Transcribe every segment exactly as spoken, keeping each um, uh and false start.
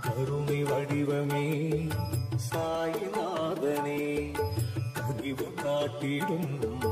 கருணை வடிவமே சாய்நாதனே பதிவு காட்டிடும்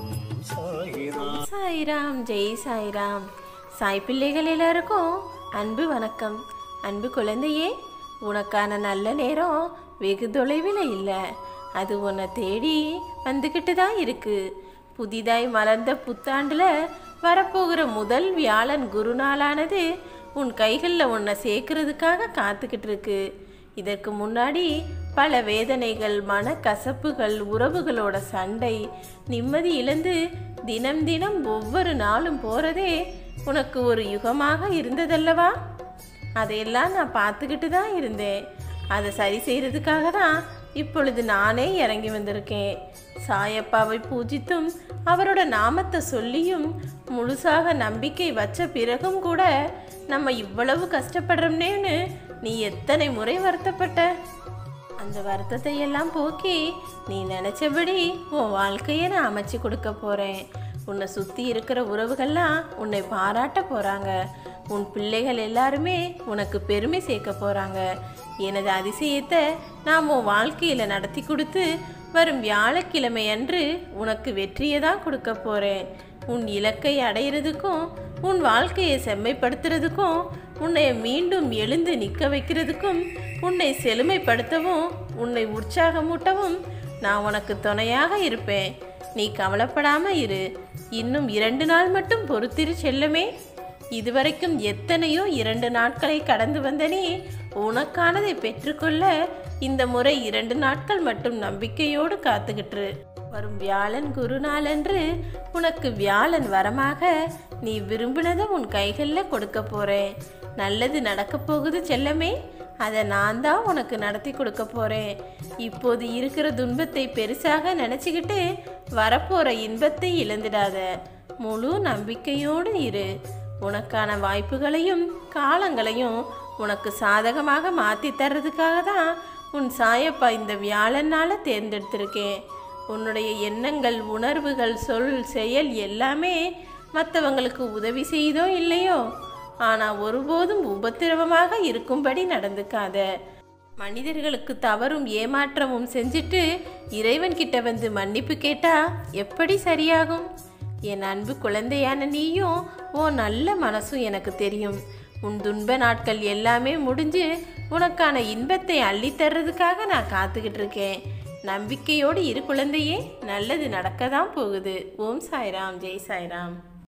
சாய்நாதனே. சாய்ராம், ஜெய் சாய்ராம். சாய் பிள்ளைகள் எல்லாருக்கும் அன்பு வணக்கம். அன்பு குழந்தையே, உனக்கான நல்ல நேரம் வெகு தொலைவில் இல்லை. அது உன்னை தேடி வந்துக்கிட்டு தான் இருக்கு. புதிதாய் மலர்ந்த புத்தாண்டில் வரப்போகிற முதல் வியாழன் குருநாளானது உன் கைகளில் உன்னை சேர்க்கறதுக்காக காத்துக்கிட்டு இருக்கு. இதற்கு முன்னாடி பல வேதனைகள், மன கசப்புகள், உறவுகளோட சண்டை, நிம்மதி இழந்து தினம் தினம் ஒவ்வொரு நாளும் போகிறதே உனக்கு ஒரு யுகமாக இருந்ததல்லவா? அதையெல்லாம் நான் பார்த்துக்கிட்டு தான் இருந்தேன். அதை சரி செய்கிறதுக்காக தான் இப்பொழுது நானே இறங்கி வந்திருக்கேன். சாயப்பாவை பூஜித்தும் அவரோட நாமத்தை சொல்லியும் முழுசாக நம்பிக்கை வச்ச பிறகும் கூட நம்ம இவ்வளவு கஷ்டப்படுறோம்னேன்னு நீ எத்தனை முறை வருத்தப்பட்ட? அந்த வருத்தத்தை எல்லாம் போக்கி நீ நினச்சபடி உன் வாழ்க்கையை நான் அமைச்சு கொடுக்க போகிறேன். உன்னை சுற்றி இருக்கிற உறவுகள்லாம் உன்னை பாராட்ட போகிறாங்க. உன் பிள்ளைகள் எல்லாருமே உனக்கு பெருமை சேர்க்க போகிறாங்க. எனது அதிசயத்தை நான் உன் வாழ்க்கையில் நடத்தி கொடுத்து வரும் வியாழக்கிழமை அன்று உனக்கு வெற்றியை தான் கொடுக்க போகிறேன். உன் இலக்கை அடையிறதுக்கும் உன் வாழ்க்கையை செம்மைப்படுத்துறதுக்கும் உன்னை மீண்டும் எழுந்து நிற்க வைக்கிறதுக்கும் உன்னை செழுமைப்படுத்தவும் உன்னை உற்சாகமூட்டவும் நான் உனக்கு துணையாக இருப்பேன். நீ கவலைப்படாமல் இரு. இன்னும் இரண்டு நாள் மட்டும் பொறுத்திரு செல்லமே. இதுவரைக்கும் எத்தனையோ இரண்டு நாட்களை கடந்து வந்த நீ உனக்கானதை பெற்றுக்கொள்ள இந்த முறை இரண்டு நாட்கள் மட்டும் நம்பிக்கையோடு காத்துக்கிட்டு. வரும் வியாழன் குருநாளன்று உனக்கு வியாழன் வரமாக நீ விரும்பினதை உன் கைகளில் கொடுக்க போகிறேன். நல்லது நடக்க போகுது செல்லமே. அதை நான் தான் உனக்கு நடத்தி கொடுக்க போகிறேன். இப்போது இருக்கிற துன்பத்தை பெருசாக நினச்சிக்கிட்டு வரப்போகிற இன்பத்தை இழந்துடாத. முழு நம்பிக்கையோடு இரு. உனக்கான வாய்ப்புகளையும் காலங்களையும் உனக்கு சாதகமாக மாற்றி தர்றதுக்காக தான் உன் சாயப்பா இந்த வியாழன் நாளை தேர்ந்தெடுத்திருக்கேன். உன்னுடைய எண்ணங்கள், உணர்வுகள், சொல், செயல் எல்லாமே மற்றவங்களுக்கு உதவி செய்தோ இல்லையோ, ஆனால் ஒருபோதும் உபத்திரவமாக இருக்கும்படி நடந்துக்காத. மனிதர்களுக்கு தவறும் ஏமாற்றமும் செஞ்சுட்டு இறைவன்கிட்ட வந்து மன்னிப்பு கேட்டா எப்படி சரியாகும்? என் அன்பு குழந்தையான நீயும் ஓ நல்ல மனசும் எனக்கு தெரியும். உன் துன்ப நாட்கள் எல்லாமே முடிஞ்சு உனக்கான இன்பத்தை அள்ளித்தர்றதுக்காக நான் காத்துக்கிட்டு இருக்கேன். நம்பிக்கையோடு இரு குழந்தையே. நல்லது நடக்க தான் போகுது. ஓம் சாய்ராம், ஜெய் சாய்ராம்.